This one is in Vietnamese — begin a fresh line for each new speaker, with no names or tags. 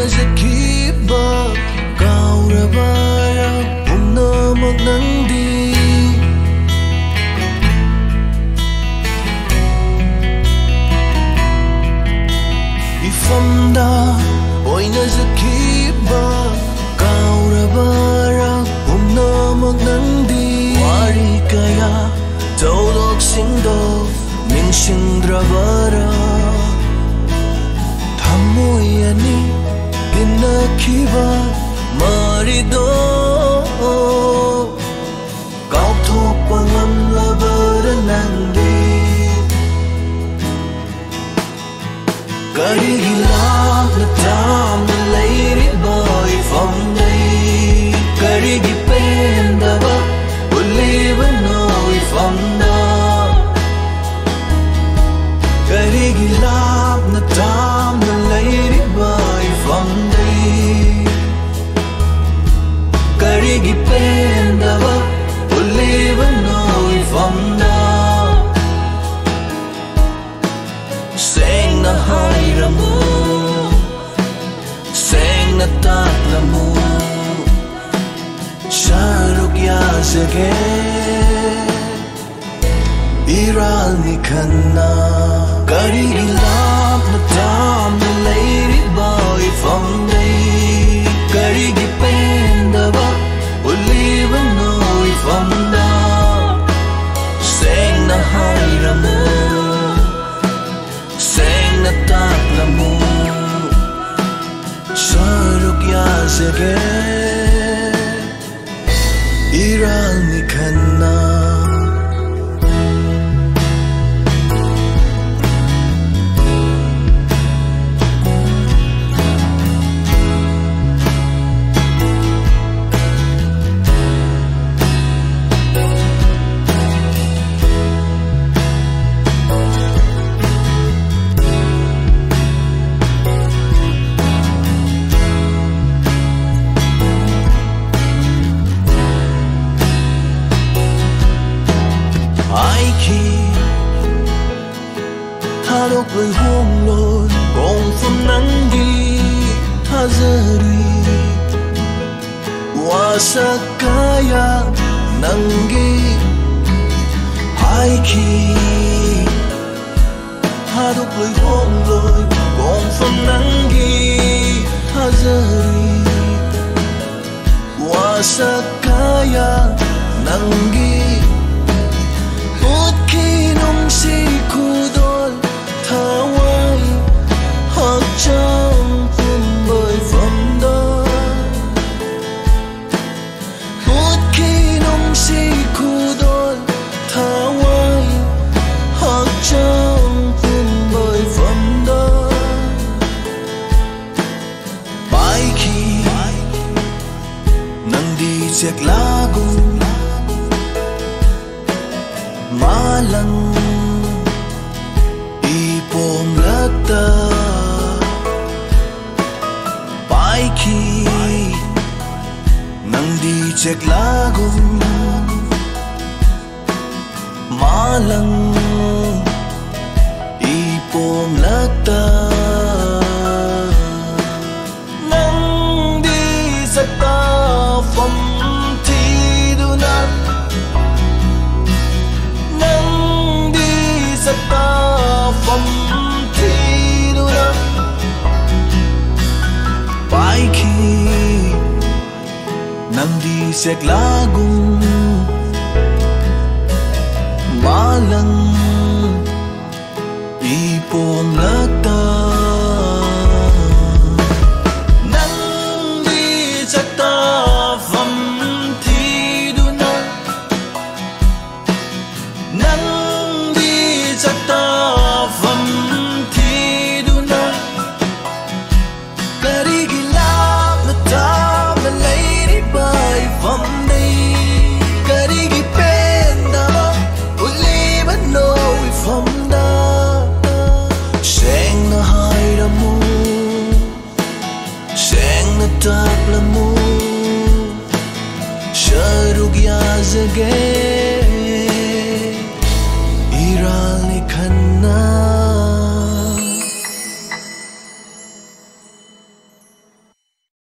ꯑꯣꯏꯅꯖꯈꯤꯕ ꯀꯥꯎꯔꯕꯔꯥ ꯄꯨꯝꯅꯃꯛ ꯅꯪꯗꯤ ꯃꯤꯐꯝꯗ ꯑꯣꯏꯅꯖꯈꯤꯕ ꯀꯥꯎꯔꯕꯔꯥ ꯄꯨꯝꯅꯃꯛ ꯅꯪꯗꯤ ꯋꯥꯔꯤ ꯀꯌꯥ ꯊꯧꯗꯣꯛꯁꯤꯡꯗꯣ ꯅꯤꯡꯁꯤꯡꯗ꯭ꯔꯕꯔꯥ ꯊꯃꯣꯏ ꯑꯅꯤ ꯇꯤꯟꯅꯈꯤꯕ ꯃꯔꯤꯗꯣ ꯀꯥꯎꯊꯣꯛꯄ ꯉꯝꯂꯕꯔꯥ ꯅꯪꯗꯤ ꯀꯔꯤꯒꯤ ꯂꯥꯞꯅ ꯇꯥꯝꯅ ꯂꯩꯔꯤꯕ ꯏꯐꯝꯗꯩ ꯀꯔꯤꯒꯤ ꯄꯦꯟꯗꯕ ꯎꯠꯂꯤꯕꯅꯣ 이밤나 그리기 랍나 담을 레이리바 이밤데이 그리기 뺀다바 울리바노 이밤나 생나 하이라무 생나 따라무 샤룩 야세게 Iralni khanna karigi lapna tamna leiriba ifamdai karigi pendaba ulibano ifamda sengna hairamu sengna taklamu sharuk yazege Iralni khanna 타독을 홈런 공fun난기 타자리 와사카야 난기 하이키 타독을 홈런 공fun난기 타자리 와사카야 난기 웃기는 시쿠돌 Hawaii hoặc trong cùng bởi phong đó một khi nông si khu đôi Hawaii hoặc trong cùng bởi phong đó bài khi nang đi chẹt lá cùng má lăng Bom lata Pai khi nang di check lagong Malang ipom lata Nang di sa ta phong thi du na Nang di sa ta phong nang di sek lagong malang ipong lata nang di sakta fam thi du na nang di sakta fam thi du na karigi lap na tam na lady by from me karigi penda uliba no from da seng na haira mu seng na tapla mu sharug yazage